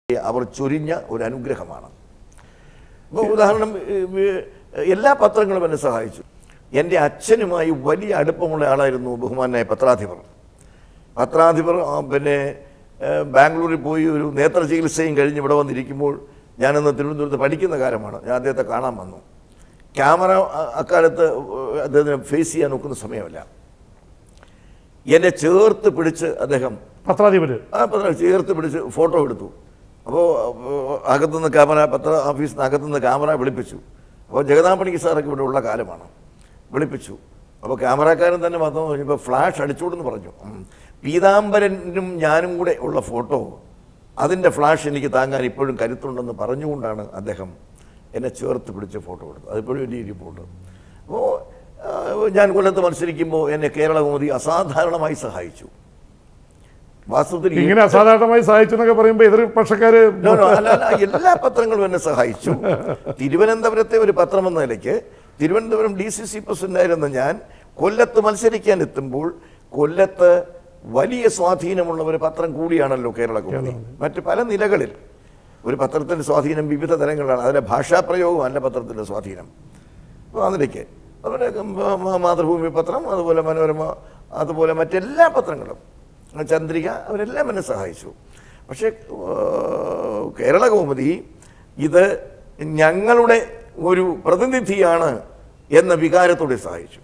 അവർ ചൊരിഞ്ഞ ഒരു അനുഗ്രഹമാണ്. ഇപ്പോൾ ഉദാഹരണം, എല്ലാ പത്രങ്ങളും എന്നെ സഹായിച്ചു. എൻ്റെ അച്ഛനുമായി വലിയ അടുപ്പമുള്ള ആളായിരുന്നു ബഹുമാനായ പത്രാധിപർ. പിന്നെ ബാംഗ്ലൂരിൽ പോയി ഒരു നേത്ര ചികിത്സയും കഴിഞ്ഞ് ഇവിടെ വന്നിരിക്കുമ്പോൾ, ഞാനന്ന് തിരുവനന്തപുരത്ത് പഠിക്കുന്ന കാലമാണ്, ഞാൻ അദ്ദേഹത്തെ കാണാൻ വന്നു. ക്യാമറ അക്കാലത്ത് അദ്ദേഹത്തിന് ഫേസ് ചെയ്യാൻ നോക്കുന്ന സമയമല്ല. എന്നെ ചേർത്ത് പിടിച്ച് അദ്ദേഹം പത്രാധിപർ ചേർത്ത് പിടിച്ച് ഫോട്ടോ എടുത്തു. അപ്പോൾ അകത്തുനിന്ന് ക്യാമറ, പത്ര ഓഫീസിൽ നിന്ന് അകത്തുനിന്ന് ക്യാമറ വിളിപ്പിച്ചു. അപ്പോൾ ജഗതാപണിക്ക് സാറൊക്കെ ഇവിടെ ഉള്ള കാലമാണ്, വിളിപ്പിച്ചു. അപ്പോൾ ക്യാമറക്കാരൻ തന്നെ വന്നു കഴിഞ്ഞപ്പോൾ ഫ്ലാഷ് അടിച്ചോടെന്ന് പറഞ്ഞു. പീതാംബരനും ഞാനും കൂടെ ഉള്ള ഫോട്ടോ, അതിൻ്റെ ഫ്ലാഷ് എനിക്ക് താങ്ങാൻ ഇപ്പോഴും കരുത്തുണ്ടെന്ന് പറഞ്ഞുകൊണ്ടാണ് അദ്ദേഹം എന്നെ ചേർത്ത് പിടിച്ച് ഫോട്ടോ എടുത്തത്. അതിപ്പോഴും വലിയ ഇരിപ്പുണ്ട്. അപ്പോൾ ഞാൻ കൊല്ലത്ത് മത്സരിക്കുമ്പോൾ എന്നെ കേരളകൗമുദി അസാധാരണമായി സഹായിച്ചു. വാസ്തവത്തിൽ ഇങ്ങനെ അസാധാരണമായി സഹായിച്ചു എന്നൊക്കെ പറയുമ്പോൾ എതിർപക്ഷക്കാര് എല്ലാ പത്രങ്ങളും എന്നെ സഹായിച്ചു. തിരുവനന്തപുരത്തെ ഒരു പത്രം എന്ന നിലയ്ക്ക്, തിരുവനന്തപുരം DCC പ്രസിഡന്റായിരുന്ന ഞാൻ കൊല്ലത്ത് മത്സരിക്കാൻ എത്തുമ്പോൾ, കൊല്ലത്ത് വലിയ സ്വാധീനമുള്ള ഒരു പത്രം കൂടിയാണല്ലോ കേരളകൗമുദി. മറ്റ് പല നിലകളിൽ ഒരു പത്രത്തിൻ്റെ സ്വാധീനം വിവിധ തലങ്ങളാണ്. അതിലെ ഭാഷാപ്രയോഗമല്ല പത്രത്തിൻ്റെ സ്വാധീനം. അപ്പോൾ അതിലേക്ക് അതുപോലെ മാതൃഭൂമി പത്രം, അതുപോലെ മനോരമ, അതുപോലെ മറ്റെല്ലാ പത്രങ്ങളും, ചന്ദ്രിക, അവരെല്ലാം എന്നെ സഹായിച്ചു. പക്ഷേ കേരളകൗമുദി ഇത് ഞങ്ങളുടെ ഒരു പ്രതിനിധിയാണ് എന്ന വികാരത്തോടെ സഹായിച്ചു.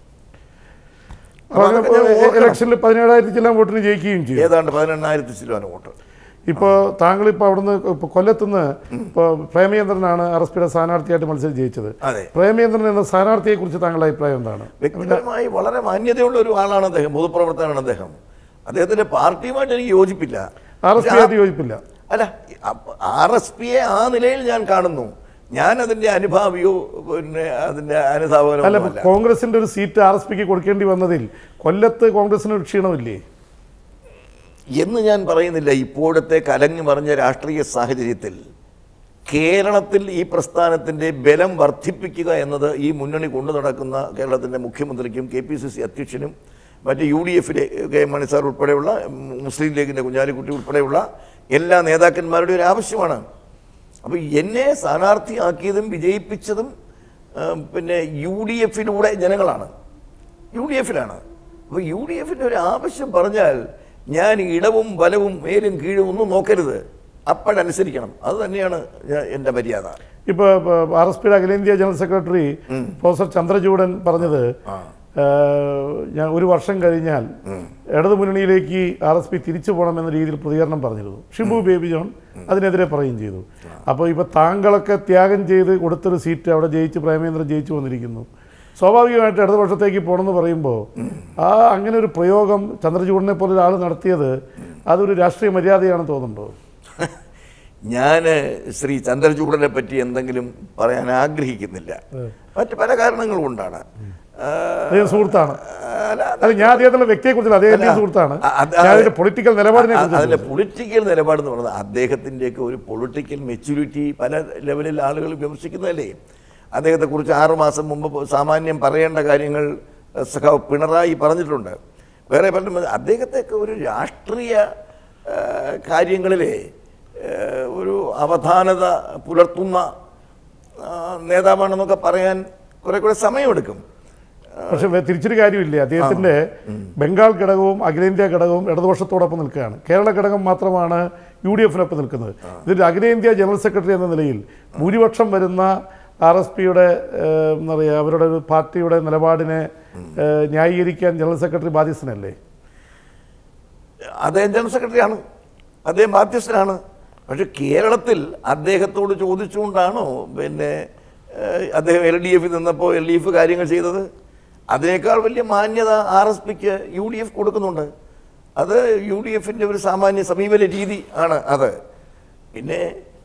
ഇലക്ഷനിൽ 17,000 ചില വോട്ടിന് ജയിക്കുകയും ചെയ്യും. ഏതാണ്ട് 18,000 ചില വോട്ട്. ഇപ്പോൾ താങ്കളിപ്പോൾ അവിടുന്ന് കൊല്ലത്തുനിന്ന് ഇപ്പോൾ പ്രേമചന്ദ്രനാണ് RSPയുടെ സ്ഥാനാർത്ഥിയായിട്ട് മത്സരിച്ച് ജയിച്ചത്. പ്രേമചന്ദ്രൻ എന്ന സ്ഥാനാർത്ഥിയെ കുറിച്ച് താങ്കളുടെ അഭിപ്രായം എന്താണ്? വ്യക്തിപരമായി വളരെ മാന്യതയുള്ള ഒരു ആളാണ് അദ്ദേഹം, പൊതുപ്രവർത്തകനാണ് അദ്ദേഹം. അദ്ദേഹത്തിന്റെ പാർട്ടിയുമായിട്ട് എനിക്ക് യോജിപ്പില്ല, യോജിപ്പില്ല. അല്ല, RSPയെ ആ നിലയിൽ ഞാൻ കാണുന്നു. ഞാൻ അതിന്റെ അനുഭാവിയോ പിന്നെ അതിന്റെ അനുധാവനോ അല്ല. കോൺഗ്രസിന്റെ ഒരു സീറ്റ് RSPക്ക് കൊടുക്കേണ്ടി വന്നതിൽ കൊല്ലത്ത് കോൺഗ്രസിന് ഒരു ക്ഷീണമില്ലേ എന്ന് ഞാൻ പറയുന്നില്ല. ഇപ്പോഴത്തെ കലങ്ങി മറിഞ്ഞ രാഷ്ട്രീയ സാഹചര്യത്തിൽ കേരളത്തിൽ ഈ പ്രസ്ഥാനത്തിൻ്റെ ബലം വർദ്ധിപ്പിക്കുക എന്നത് ഈ മുന്നണി കൊണ്ടു നടക്കുന്ന കേരളത്തിൻ്റെ മുഖ്യമന്ത്രിക്കും KPCC അധ്യക്ഷനും മറ്റ് UDFിലെ കെ മാണി സാർ ഉൾപ്പെടെയുള്ള, മുസ്ലിം ലീഗിൻ്റെ കുഞ്ഞാലിക്കുട്ടി ഉൾപ്പെടെയുള്ള എല്ലാ നേതാക്കന്മാരുടെയും ഒരു ആവശ്യമാണ്. അപ്പോൾ എന്നെ സ്ഥാനാർത്ഥിയാക്കിയതും വിജയിപ്പിച്ചതും പിന്നെ UDFിലൂടെ ജനങ്ങളാണ്, UDFിലാണ്. അപ്പോൾ UDFിൻ്റെ ഒരു ആവശ്യം പറഞ്ഞാൽ ഞാൻ ഇടവും വലവും മേലും കീഴും ഒന്നും നോക്കരുത്, അപ്പോഴനുസരിക്കണം. അത് തന്നെയാണ് എൻ്റെ മര്യാദ. ഇപ്പോൾ RSPയുടെ അഖിലേന്ത്യാ ജനറൽ സെക്രട്ടറി പ്രൊഫസർ ചന്ദ്രചൂഡൻ പറഞ്ഞത്, ഞാൻ 1 വർഷം കഴിഞ്ഞാൽ ഇടതുമുന്നണിയിലേക്ക് RSP തിരിച്ചു പോകണമെന്ന രീതിയിൽ പ്രതികരണം പറഞ്ഞിരുന്നു. ഷിബു ബേബി ജോൺ അതിനെതിരെ പറയുകയും ചെയ്തു. അപ്പോൾ ഇപ്പോൾ താങ്കളൊക്കെ ത്യാഗം ചെയ്ത് കൊടുത്തൊരു സീറ്റ് അവിടെ ജയിച്ച് പ്രേമേന്ദ്രൻ ജയിച്ചു വന്നിരിക്കുന്നു. സ്വാഭാവികമായിട്ട് ഇടതുപക്ഷത്തേക്ക് പോകണമെന്ന് പറയുമ്പോൾ അങ്ങനെ ഒരു പ്രയോഗം ചന്ദ്രചൂഡനെ പോലെ ഒരാൾ നടത്തിയത് അതൊരു രാഷ്ട്രീയ മര്യാദയാണെന്ന് തോന്നുന്നുണ്ടോ? ഞാൻ ശ്രീ ചന്ദ്രചൂഡനെ പറ്റി എന്തെങ്കിലും പറയാൻ ആഗ്രഹിക്കുന്നില്ല. മറ്റ് പല കാരണങ്ങൾ കൊണ്ടാണ്. സുഹൃത്താണ്. ഞാൻ അദ്ദേഹത്തിന്റെ വ്യക്തിയെക്കുറിച്ച് അദ്ദേഹത്തിന്റെ സുഹൃത്താണ്. പൊളിറ്റിക്കൽ നിലപാടിനെ, അതിന്റെ പൊളിറ്റിക്കൽ നിലപാടെന്ന് പറഞ്ഞത് അദ്ദേഹത്തിൻ്റെയൊക്കെ ഒരു പൊളിറ്റിക്കൽ മെച്യൂരിറ്റി പല ലെവലിൽ ആളുകൾ വിമർശിക്കുന്നതല്ലേ. അദ്ദേഹത്തെക്കുറിച്ച് 6 മാസം മുമ്പ് സാമാന്യം പറയേണ്ട കാര്യങ്ങൾ സഖാവ് പിണറായി പറഞ്ഞിട്ടുണ്ട്. വേറെ പലരും അദ്ദേഹത്തെയൊക്കെ ഒരു രാഷ്ട്രീയ കാര്യങ്ങളിലെ ഒരു അവധാനത പുലർത്തുന്ന നേതാവാണെന്നൊക്കെ പറയാൻ കുറെ സമയമെടുക്കും. പക്ഷെ തിരിച്ചൊരു കാര്യമില്ലേ, അദ്ദേഹത്തിൻ്റെ ബംഗാൾ ഘടകവും അഖിലേന്ത്യാ ഘടകവും ഇടതുപക്ഷത്തോടൊപ്പം നിൽക്കുകയാണ്. കേരള ഘടകം മാത്രമാണ് UDFിനൊപ്പം നിൽക്കുന്നത്. ഇതൊരു അഖിലേന്ത്യാ ജനറൽ സെക്രട്ടറി എന്ന നിലയിൽ ഭൂരിപക്ഷം വരുന്ന RSPയുടെ എന്താ പറയുക, അവരുടെ ഒരു പാർട്ടിയുടെ നിലപാടിനെ ന്യായീകരിക്കാൻ ജനറൽ സെക്രട്ടറി ബാധ്യസ്ഥനല്ലേ? അദ്ദേഹം ജനറൽ സെക്രട്ടറിയാണ്, അദ്ദേഹം ബാധ്യസ്ഥനാണ്. പക്ഷെ കേരളത്തിൽ അദ്ദേഹത്തോട് ചോദിച്ചുകൊണ്ടാണോ പിന്നെ അദ്ദേഹം LDFിൽ നിന്നപ്പോൾ LDF കാര്യങ്ങൾ ചെയ്തത്? അതിനേക്കാൾ വലിയ മാന്യത RSPക്ക് UDF കൊടുക്കുന്നുണ്ട്. അത് UDFിൻ്റെ ഒരു സാമാന്യ സമീപന രീതി ആണ് അത്. പിന്നെ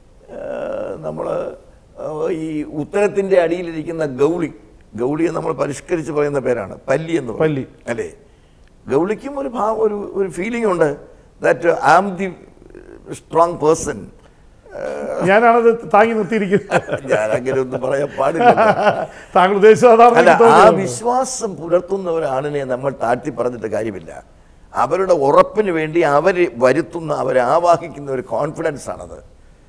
നമ്മൾ ഈ ഉത്തരത്തിൻ്റെ അടിയിലിരിക്കുന്ന ഗൗളിയെ നമ്മൾ പരിഷ്കരിച്ച് പറയുന്ന പേരാണ് പല്ലി എന്ന് പല്ലി അല്ലേ. ഗൗളിക്കും ഒരു ഫീലിംഗ് ഉണ്ട്, that I am the strong person, ഞാനാണത് താങ്ങി നിർത്തിയിരിക്കുന്നത്. ഞാൻ അങ്ങനെ ഒന്നും പറയാൻ പാടില്ല. താങ്കൾ ഉദ്ദേശിച്ചത് ആ വിശ്വാസം പുലർത്തുന്ന ഒരാളിനെ നമ്മൾ താഴ്ത്തി പറഞ്ഞിട്ട് കാര്യമില്ല. അവരുടെ ഉറപ്പിന് വേണ്ടി അവർ വരുത്തുന്ന, അവരെ ആവാഹിക്കുന്ന ഒരു കോൺഫിഡൻസ് ആണത്.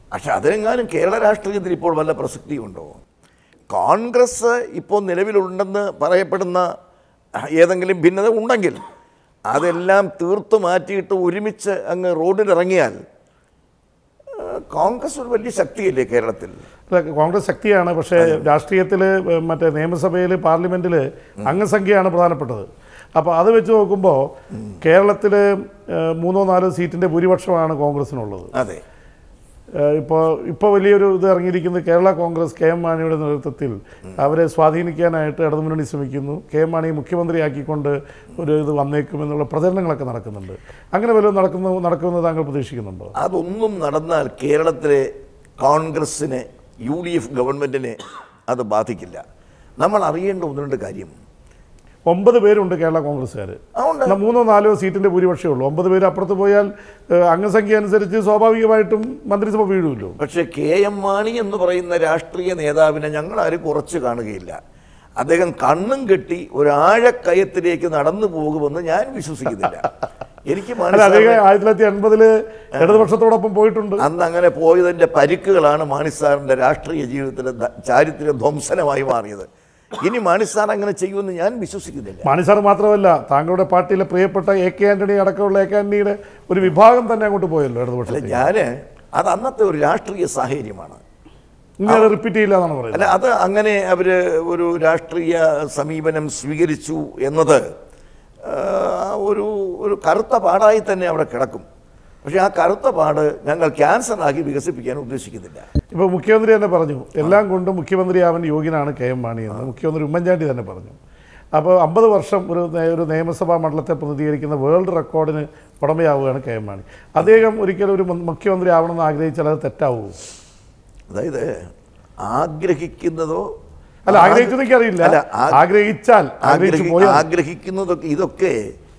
പക്ഷെ അതിനെങ്ങാനും കേരള രാഷ്ട്രീയത്തിൽ ഇപ്പോൾ വല്ല പ്രസക്തിയുണ്ടോ? കോൺഗ്രസ് ഇപ്പോൾ നിലവിലുണ്ടെന്ന് പറയപ്പെടുന്ന ഏതെങ്കിലും ഭിന്നത ഉണ്ടെങ്കിൽ അതെല്ലാം തീർത്തു മാറ്റിയിട്ട് ഒരുമിച്ച് അങ്ങ് റോഡിലിറങ്ങിയാൽ കോൺഗ്രസ് ഒരു വലിയ ശക്തിയല്ലേ കേരളത്തിൽ? കോൺഗ്രസ് ശക്തിയാണ്, പക്ഷേ രാഷ്ട്രീയത്തിൽ മറ്റേ നിയമസഭയിൽ പാർലമെൻറ്റിൽ അംഗസംഖ്യയാണ് പ്രധാനപ്പെട്ടത്. അപ്പോൾ അത് വെച്ച് നോക്കുമ്പോൾ കേരളത്തിൽ 3-4 സീറ്റിൻ്റെ ഭൂരിപക്ഷമാണ് കോൺഗ്രസിനുള്ളത്. അതെ. ഇപ്പോൾ വലിയൊരു ഇത് ഇറങ്ങിയിരിക്കുന്നത് കേരള കോൺഗ്രസ് KM മാണിയുടെ നേതൃത്വത്തിൽ അവരെ സ്വാധീനിക്കാനായിട്ട് ഇടതുമുന്നണി ശ്രമിക്കുന്നു. KM മാണിയെ മുഖ്യമന്ത്രിയാക്കിക്കൊണ്ട് ഒരു ഇത് വന്നേക്കുമെന്നുള്ള പ്രചരണങ്ങളൊക്കെ നടക്കുന്നുണ്ട്. അങ്ങനെ വല്ലതും നടക്കുമെന്ന് താങ്കൾ പ്രതീക്ഷിക്കുന്നുണ്ടോ? അതൊന്നും നടന്നാൽ കേരളത്തിലെ കോൺഗ്രസ്സിനെ UDF ഗവൺമെൻറ്റിനെ അത് ബാധിക്കില്ല. നമ്മൾ അറിയേണ്ട 1-2 കാര്യം. 9 പേരുണ്ട് കേരള കോൺഗ്രസ്സുകാർ. 3-4 സീറ്റിൻ്റെ ഭൂരിപക്ഷമേ ഉള്ളൂ. 9 പേര് അപ്പുറത്ത് പോയാൽ അംഗസംഖ്യ അനുസരിച്ച് സ്വാഭാവികമായിട്ടും മന്ത്രിസഭ വീഴുമല്ലോ. പക്ഷേ KM മാണി എന്ന് പറയുന്ന രാഷ്ട്രീയ നേതാവിനെ ഞങ്ങൾ ആരും കുറച്ച് കാണുകയില്ല. അദ്ദേഹം കണ്ണും കെട്ടി ഒരാഴക്കയത്തിലേക്ക് നടന്നു പോകുമെന്ന് ഞാൻ വിശ്വസിക്കുന്നില്ല. എനിക്ക് 1980 ഇടതുപക്ഷത്തോടൊപ്പം പോയിട്ടുണ്ട്. അന്ന് അങ്ങനെ പോയതിൻ്റെ പരിക്കുകളാണ് മാണി സാറിൻ്റെ രാഷ്ട്രീയ ജീവിതത്തിലെ ചാരിത്ര്യ ധ്വംസനമായി മാറിയത്. ഇനി മാണി സാർ അങ്ങനെ ചെയ്യുമെന്ന് ഞാൻ വിശ്വസിക്കുന്നില്ല. മാണി സാർ മാത്രമല്ല, താങ്കളുടെ പാർട്ടിയിലെ പ്രിയപ്പെട്ട AK ആന്റണി അടക്കമുള്ള AK ആന്റണിയുടെ ഒരു വിഭാഗം തന്നെ അങ്ങോട്ട് പോയല്ലോ ഇടതുപക്ഷത്തിൽ. അത് അന്നത്തെ ഒരു രാഷ്ട്രീയ സാഹചര്യമാണ്. ഇങ്ങനെ റിപ്പീറ്റ് ചെയ്യില്ല എന്നാണ് പറയുന്നത്. അല്ല, അത് അങ്ങനെ അവർ ഒരു രാഷ്ട്രീയ സമീപനം സ്വീകരിച്ചു എന്നത് ഒരു കറുത്ത പാടായി തന്നെ അവിടെ കിടക്കും. പക്ഷേ ആ കറുത്ത പാട് ഞങ്ങൾ ക്യാൻസറാക്കി വികസിപ്പിക്കാൻ ഉദ്ദേശിക്കുന്നില്ല. ഇപ്പോൾ മുഖ്യമന്ത്രി തന്നെ പറഞ്ഞു എല്ലാം കൊണ്ടും മുഖ്യമന്ത്രിയാവാൻ യോഗ്യനാണ് KM മാണി എന്ന് മുഖ്യമന്ത്രി ഉമ്മൻചാണ്ടി തന്നെ പറഞ്ഞു. അപ്പോൾ 50 വർഷം ഒരു നിയമസഭാ മണ്ഡലത്തെ പ്രതിനിധീകരിക്കുന്ന വേൾഡ് റെക്കോർഡിന് ഉടമയാവുകയാണ് KM മാണി. അദ്ദേഹം ഒരിക്കലും ഒരു മുഖ്യമന്ത്രി ആവണമെന്ന് ആഗ്രഹിച്ചാൽ അത് തെറ്റാവുമോ? അതായത് ആഗ്രഹിക്കുന്നതോ അല്ല, ആഗ്രഹിച്ചതൊക്കെ അറിയില്ല. ആഗ്രഹിക്കുന്നതൊക്കെ ഇതൊക്കെ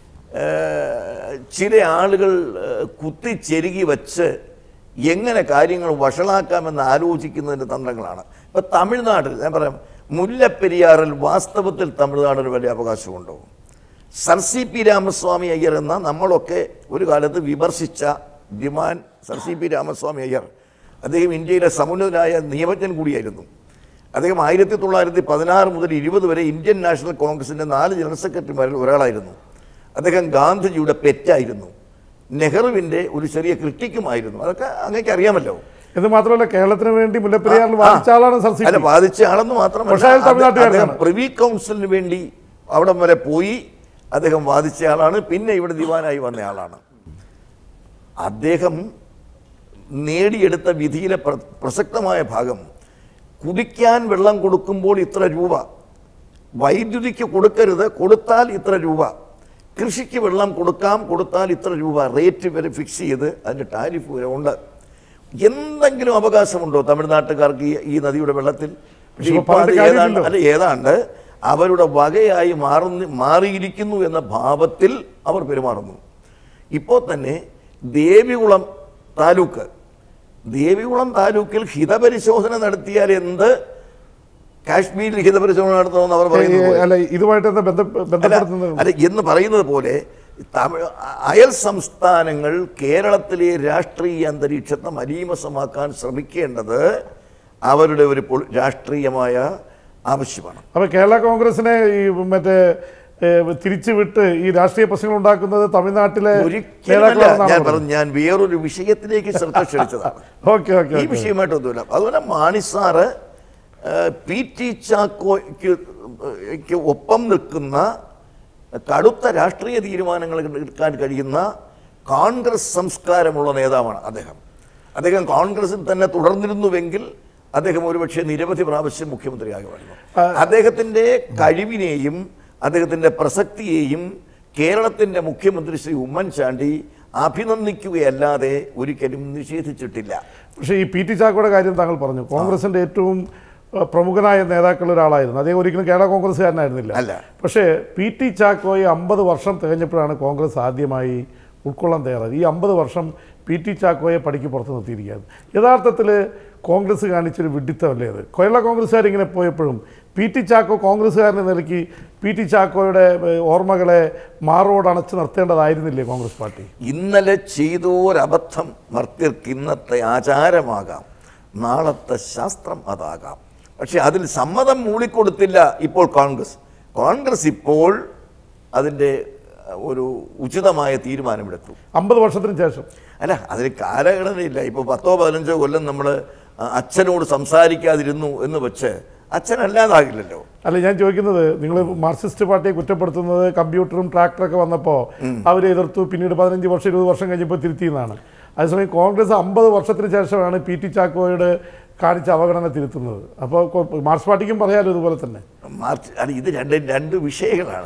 ചില ആളുകൾ കുത്തിച്ചെരുകി വച്ച് എങ്ങനെ കാര്യങ്ങൾ വഷളാക്കാമെന്ന് ആലോചിക്കുന്നതിൻ്റെ തന്ത്രങ്ങളാണ്. ഇപ്പം തമിഴ്നാട്ടിൽ ഞാൻ പറയാം, മുല്ലപ്പെരിയാറിൽ വാസ്തവത്തിൽ തമിഴ്നാടിന് വലിയ അവകാശമുണ്ടോ? സർ CP രാമസ്വാമി അയ്യർ എന്ന നമ്മളൊക്കെ ഒരു കാലത്ത് വിമർശിച്ച the man sir CP Ramaswami Iyer, അദ്ദേഹം ഇന്ത്യയിലെ സമുന്നതനായ നിയമജ്ഞൻ കൂടിയായിരുന്നു. അദ്ദേഹം 1916 മുതൽ 20 വരെ ഇന്ത്യൻ നാഷണൽ കോൺഗ്രസിൻ്റെ 4 ജനറൽ സെക്രട്ടറിമാരിൽ ഒരാളായിരുന്നു. അദ്ദേഹം ഗാന്ധിജിയുടെ പെറ്റായിരുന്നു, നെഹ്റുവിൻ്റെ ഒരു ചെറിയ ക്രിട്ടിക്കുമായിരുന്നു. അതൊക്കെ അങ്ങേക്ക് അറിയാമല്ലോ. ഇത് മാത്രമല്ല, കേരളത്തിന് വേണ്ടി മുല്ലപ്പെരിയാറിൽ വാദിച്ച ആളാണ് സർ CP. അല്ല, വാദിച്ച ആളെന്ന് മാത്രമല്ല, പ്രിവി കൗൺസിലിന് വേണ്ടി അവിടം വരെ പോയി അദ്ദേഹം വാദിച്ച ആളാണ്. പിന്നെ ഇവിടെ ദിവാനായി വന്ന ആളാണ്. അദ്ദേഹം നേടിയെടുത്ത വിധിയിലെ പ്രസക്തമായ ഭാഗം, കുടിക്കാൻ വെള്ളം കൊടുക്കുമ്പോൾ ഇത്ര രൂപ, വൈദ്യുതിക്ക് കൊടുക്കരുത്, കൊടുത്താൽ ഇത്ര രൂപ, കൃഷിക്ക് വെള്ളം കൊടുത്താൽ ഇത്ര രൂപ, റേറ്റ് വരെ ഫിക്സ് ചെയ്ത് അതിൻ്റെ ടാരിഫ് വരെ ഉണ്ട്. എന്തെങ്കിലും അവകാശമുണ്ടോ തമിഴ്നാട്ടുകാർക്ക് ഈ നദിയുടെ വെള്ളത്തിൽ? ഏതാണ്ട് അവരുടെ വകയായി മാറിയിരിക്കുന്നു എന്ന ഭാവത്തിൽ അവർ പെരുമാറുന്നു. ഇപ്പോൾ തന്നെ ദേവികുളം താലൂക്കിൽ ഹിതപരിശോധന നടത്തിയാൽ എന്ത്, കാശ്മീരിൽ ഹിതപരിശോധന നടത്തണമെന്ന് അവർ പറയുന്നത് എന്ന് പറയുന്നത് പോലെ അയൽ സംസ്ഥാനങ്ങൾ കേരളത്തിലെ രാഷ്ട്രീയ അന്തരീക്ഷത്തെ മലീമസമാക്കാൻ ശ്രമിക്കേണ്ടത് അവരുടെ ഒരു രാഷ്ട്രീയമായ ആവശ്യമാണ്. അപ്പോൾ കേരള കോൺഗ്രസിനെ ഈ മറ്റേ തിരിച്ചുവിട്ട് ഈ രാഷ്ട്രീയ പ്രശ്നങ്ങൾ ഉണ്ടാക്കുന്നത് തമിഴ്നാട്ടിലെ ഞാൻ വേറൊരു വിഷയത്തിലേക്ക് ശ്രദ്ധ ക്ഷണിച്ചതാണ്. ഈ വിഷയമായിട്ടൊന്നുമില്ല. അതുപോലെ മാണി സാറ് PT ചാക്കോയ്ക്ക് ഒപ്പം നിൽക്കുന്ന കടുത്ത രാഷ്ട്രീയ തീരുമാനങ്ങൾ എടുക്കാൻ കഴിയുന്ന കോൺഗ്രസ് സംസ്കാരമുള്ള നേതാവാണ് അദ്ദേഹം കോൺഗ്രസിൽ തന്നെ തുടർന്നിരുന്നുവെങ്കിൽ അദ്ദേഹം ഒരുപക്ഷെ നിരവധി പ്രാവശ്യം മുഖ്യമന്ത്രിയാകുമായിരുന്നു. അദ്ദേഹത്തിൻ്റെ കഴിവിനെയും അദ്ദേഹത്തിൻ്റെ പ്രസക്തിയെയും കേരളത്തിൻ്റെ മുഖ്യമന്ത്രി ശ്രീ ഉമ്മൻചാണ്ടി അഭിനന്ദിക്കുകയല്ലാതെ ഒരിക്കലും നിഷേധിച്ചിട്ടില്ല. പക്ഷേ ഈ PT ചാക്കോയുടെ കാര്യം താങ്കൾ പറഞ്ഞു, കോൺഗ്രസിൻ്റെ ഏറ്റവും പ്രമുഖനായ നേതാക്കളിൽ ഒരാളായിരുന്നു. അദ്ദേഹം ഒരിക്കലും കേരള കോൺഗ്രസ്സുകാരനായിരുന്നില്ല. പക്ഷേ PT ചാക്കോയെ 50 വർഷം തികഞ്ഞപ്പോഴാണ് കോൺഗ്രസ് ആദ്യമായി ഉൾക്കൊള്ളാൻ തയ്യാറായത്. ഈ 50 വർഷം PT ചാക്കോയെ പടിക്ക് പുറത്ത് നിർത്തിയിരിക്കുകയാണ്. യഥാർത്ഥത്തിൽ കോൺഗ്രസ് കാണിച്ചൊരു വിഡ്ഢിത്തമല്ലേ അത്? കേരള കോൺഗ്രസ്സുകാരിങ്ങനെ പോയപ്പോഴും PT ചാക്കോ കോൺഗ്രസ്സുകാരനെ നിലയ്ക്ക് PT ചാക്കോയുടെ ഓർമ്മകളെ മാറോടണച്ച് നിർത്തേണ്ടതായിരുന്നില്ലേ കോൺഗ്രസ് പാർട്ടി? ഇന്നലെ ചെയ്തോരബദ്ധം മർത്യർക്ക് ഇന്നത്തെ ആചാരമാകാം, നാളത്തെ ശാസ്ത്രം അതാകാം. പക്ഷെ അതിൽ സമ്മതം മൂളിക്കൊടുത്തില്ല ഇപ്പോൾ കോൺഗ്രസ് ഇപ്പോൾ അതിൻ്റെ ഒരു ഉചിതമായ തീരുമാനമെടുത്തു. 50 വർഷത്തിന് ശേഷം. അല്ല, അതിന് കാലഘടനയില്ല. ഇപ്പോൾ 10-15 കൊല്ലം നമ്മൾ അച്ഛനോട് സംസാരിക്കാതിരുന്നു എന്ന് വെച്ച് അച്ഛനല്ലാതാകില്ലല്ലോ. അല്ല, ഞാൻ ചോദിക്കുന്നത്, നിങ്ങൾ മാർക്സിസ്റ്റ് പാർട്ടിയെ കുറ്റപ്പെടുത്തുന്നത് കമ്പ്യൂട്ടറും ട്രാക്ടറൊക്കെ വന്നപ്പോൾ അവരെ എതിർത്തു, പിന്നീട് 15 വർഷം 20 വർഷം കഴിഞ്ഞപ്പോൾ തിരുത്തിയെന്നാണ്. അതേസമയം കോൺഗ്രസ് 50 വർഷത്തിന് ശേഷമാണ് PT ചാക്കോയുടെ കാണിച്ച അവഗണന തിരുത്തുന്നത്. അപ്പോൾ മാർക്സ് പാർട്ടിക്കും പറയാലോ ഇതുപോലെ തന്നെ. ഇത് രണ്ട് വിഷയങ്ങളാണ്.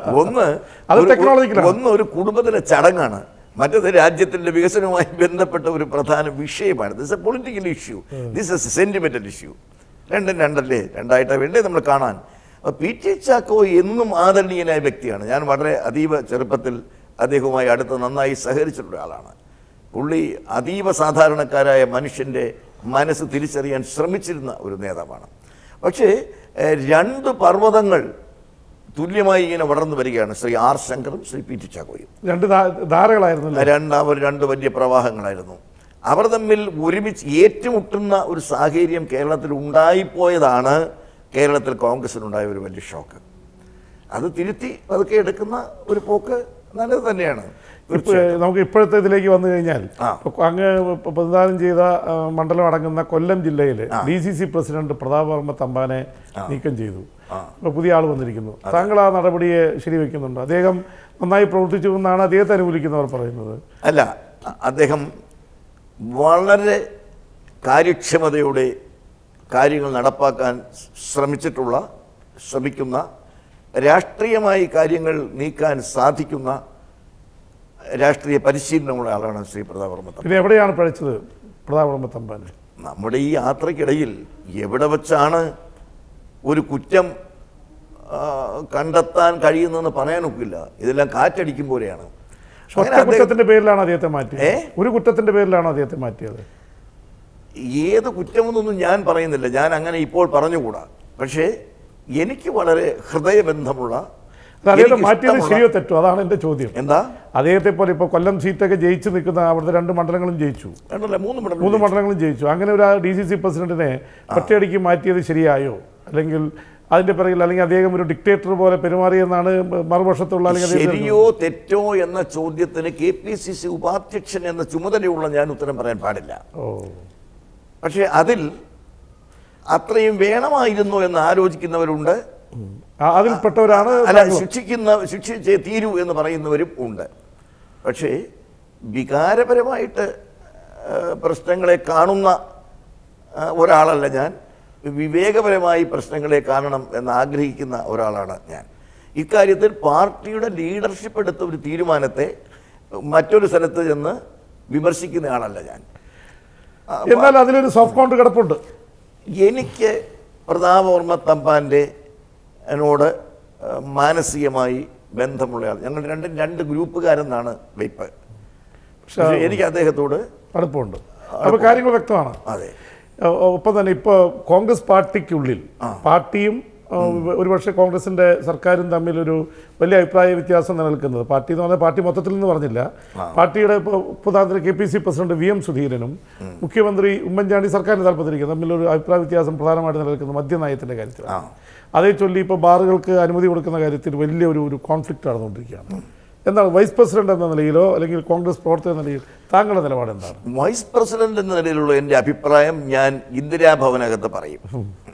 ഒന്ന് ഒരു കുടുംബത്തിലെ ചടങ്ങാണ്, മറ്റേത് രാജ്യത്തിൻ്റെ വികസനവുമായി ബന്ധപ്പെട്ട ഒരു പ്രധാന വിഷയമാണ്. This a political issue, this is a sentimental issue. രണ്ടല്ലേ, രണ്ടായിട്ടാണ് വേണ്ടേ നമ്മൾ കാണാൻ. അപ്പോൾ PT ചാക്കോ എന്നും ആദരണീയനായ വ്യക്തിയാണ്. ഞാൻ വളരെ അതീവ ചെറുപ്പത്തിൽ അദ്ദേഹവുമായി അടുത്ത് നന്നായി സഹകരിച്ചിട്ടുള്ള ആളാണ്. പുള്ളി അതീവ സാധാരണക്കാരായ മനുഷ്യൻ്റെ മനസ്സ് തിരിച്ചറിയാൻ ശ്രമിച്ചിരുന്ന ഒരു നേതാവാണ്. പക്ഷേ 2 പർവ്വതങ്ങൾ തുല്യമായി ഇങ്ങനെ വളർന്നു വരികയാണ്. Shri R ശങ്കറും Shri PT ചാക്കോയും. 2 ധാരകളായിരുന്നു, 2 വലിയ പ്രവാഹങ്ങളായിരുന്നു. അവർ തമ്മിൽ ഒരുമിച്ച് ഏറ്റുമുട്ടുന്ന ഒരു സാഹചര്യം കേരളത്തിൽ ഉണ്ടായിപ്പോയതാണ് കേരളത്തിൽ കോൺഗ്രസിനുണ്ടായ ഒരു വലിയ ഷോക്ക്. അത് തിരുത്തി പതുക്കെ എടുക്കുന്ന ഒരു പോക്ക് നല്ലത് തന്നെയാണ്. നമുക്ക് ഇപ്പോഴത്തെ ഇതിലേക്ക് വന്നു കഴിഞ്ഞാൽ, അങ്ങ് പ്രതിദാനം ചെയ്ത മണ്ഡലം അടങ്ങുന്ന കൊല്ലം ജില്ലയിൽ DCC പ്രസിഡന്റ് പ്രതാപ് വർമ്മ തമ്പാനെ നീക്കം ചെയ്തു. ഇപ്പോൾ പുതിയ ആൾ വന്നിരിക്കുന്നു. താങ്കൾ ആ നടപടിയെ ശരിവെക്കുന്നുണ്ട്? അദ്ദേഹം നന്നായി പ്രവർത്തിച്ചു എന്നാണ് അദ്ദേഹത്തെ അനുകൂലിക്കുന്നവർ പറയുന്നത്. അല്ല, അദ്ദേഹം വളരെ കാര്യക്ഷമതയോടെ കാര്യങ്ങൾ നടപ്പാക്കാൻ ശ്രമിക്കുന്ന രാഷ്ട്രീയമായി കാര്യങ്ങൾ നീക്കാൻ സാധിക്കുന്ന രാഷ്ട്രീയ പരിശീലനമുള്ള ആളാണ് ശ്രീ പ്രതാപ് വർമ്മ തമ്പാൻ. പിന്നെ എവിടെയാണ് പഠിച്ചത് പ്രതാപ് വർമ്മ തമ്പാൻ? നമ്മുടെ ഈ യാത്രക്കിടയിൽ എവിടെ വെച്ചാണ് ഒരു കുറ്റം കണ്ടെത്താൻ കഴിയുന്നതെന്ന് പറയാനൊക്കില്ല. ഇതെല്ലാം കാറ്റടിക്കും പോലെയാണ്. കുറ്റത്തിന്റെ പേരിലാണ് അദ്ദേഹത്തെ മാറ്റിയത്. ഒരു കുറ്റത്തിന്റെ പേരിലാണ് അദ്ദേഹത്തെ മാറ്റിയത്. ഏത് കുറ്റമെന്നൊന്നും ഞാൻ പറയുന്നില്ല, ഞാൻ അങ്ങനെ ഇപ്പോൾ പറഞ്ഞുകൂടാ. പക്ഷേ എനിക്ക് വളരെ ഹൃദയബന്ധമുള്ള, അദ്ദേഹത്തെ മാറ്റിയത് ശരിയോ തെറ്റോ? അതാണ് എൻ്റെ ചോദ്യം. എന്താ? അദ്ദേഹത്തെ പോലെ ഇപ്പോൾ കൊല്ലം സീറ്റൊക്കെ ജയിച്ച് നിൽക്കുന്ന അവിടുത്തെ 2 മണ്ഡലങ്ങളും ജയിച്ചു, 3 മണ്ഡലങ്ങളും ജയിച്ചു. അങ്ങനെ ഒരു DCC പ്രസിഡന്റിനെ ഒറ്റയടിക്ക് മാറ്റിയത് ശരിയായോ? അല്ലെങ്കിൽ അതിൻ്റെ പിറകിൽ, അല്ലെങ്കിൽ അദ്ദേഹം ഒരു ഡിക്റ്റേറ്റർ പോലെ പെരുമാറിയെന്നാണ് മറുപക്ഷത്തുള്ള? ശരിയോ തെറ്റോ എന്ന ചോദ്യത്തിന് KPCC ഉപാധ്യക്ഷൻ എന്ന ചുമതലയുള്ള ഞാൻ ഉത്തരം പറയാൻ പാടില്ല. പക്ഷേ അതിൽ അത്രയും വേണമായിരുന്നോ എന്ന് ആലോചിക്കുന്നവരുണ്ട്. അതിൽപ്പെട്ടവരാണ്. അല്ല, ശിക്ഷിച്ചേ തീരൂ എന്ന് പറയുന്നവരും ഉണ്ട്. പക്ഷേ വികാരപരമായിട്ട് പ്രശ്നങ്ങളെ കാണുന്ന ഒരാളല്ല ഞാൻ. വിവേകപരമായി പ്രശ്നങ്ങളെ കാണണം എന്നാഗ്രഹിക്കുന്ന ഒരാളാണ് ഞാൻ. ഇക്കാര്യത്തിൽ പാർട്ടിയുടെ ലീഡർഷിപ്പ് എടുത്ത ഒരു തീരുമാനത്തെ മറ്റൊരു സ്ഥലത്ത് ചെന്ന് വിമർശിക്കുന്ന ആളല്ല ഞാൻ. എന്നാൽ അതിലൊരു സോഫ്റ്റ് കോൺട്രി കിടപ്പുണ്ട്. എനിക്ക് പ്രതാപ് വർമ്മ തമ്പാൻ്റെ എന്നോട് മാനസികമായി ബന്ധമുള്ളയാൾ. ഞങ്ങൾ 2 ഗ്രൂപ്പുകാരെന്നാണ് വെയ്പ്പ്. പക്ഷേ എനിക്ക് അദ്ദേഹത്തോട് അടുപ്പമുണ്ട്. അപ്പോൾ കാര്യങ്ങൾ വ്യക്തമാണ്. അതെ. ഒപ്പം തന്നെ ഇപ്പോൾ കോൺഗ്രസ് പാർട്ടിക്കുള്ളിൽ പാർട്ടിയും ഒരുപക്ഷെ കോൺഗ്രസിൻ്റെ സർക്കാരും തമ്മിലൊരു വലിയ അഭിപ്രായ വ്യത്യാസം നിലനിൽക്കുന്നത്. പാർട്ടി എന്ന് പറഞ്ഞാൽ പാർട്ടി മൊത്തത്തിൽ നിന്ന് പറഞ്ഞില്ല, പാർട്ടിയുടെ ഇപ്പോൾ ഉദാഹരണത്തിന് KPCC പ്രസിഡന്റ് VM സുധീരനും മുഖ്യമന്ത്രി ഉമ്മൻചാണ്ടി സർക്കാരിന് താല്പര്യത്തിരിക്കുന്നത് തമ്മിലൊരു അഭിപ്രായ വ്യത്യാസം പ്രധാനമായിട്ട് നിലനിൽക്കുന്നത് മദ്യനയത്തിൻ്റെ കാര്യത്തിലാണ്. അതേ ചൊല്ലി ഇപ്പോൾ ബാറുകൾക്ക് അനുമതി കൊടുക്കുന്ന കാര്യത്തിൽ വലിയ ഒരു കോൺഫ്ലിക്റ്റ് നടന്നുകൊണ്ടിരിക്കുകയാണ്. എന്താണ് വൈസ് പ്രസിഡന്റ് എന്ന നിലയിലോ അല്ലെങ്കിൽ കോൺഗ്രസ് പ്രവർത്തക എന്ന നിലയിൽ താങ്കളുടെ നിലപാട് എന്താണ്? വൈസ് പ്രസിഡന്റ് എന്ന നിലയിലുള്ള എൻ്റെ അഭിപ്രായം ഞാൻ ഇന്ദിരാഭവനകത്ത് പറയും.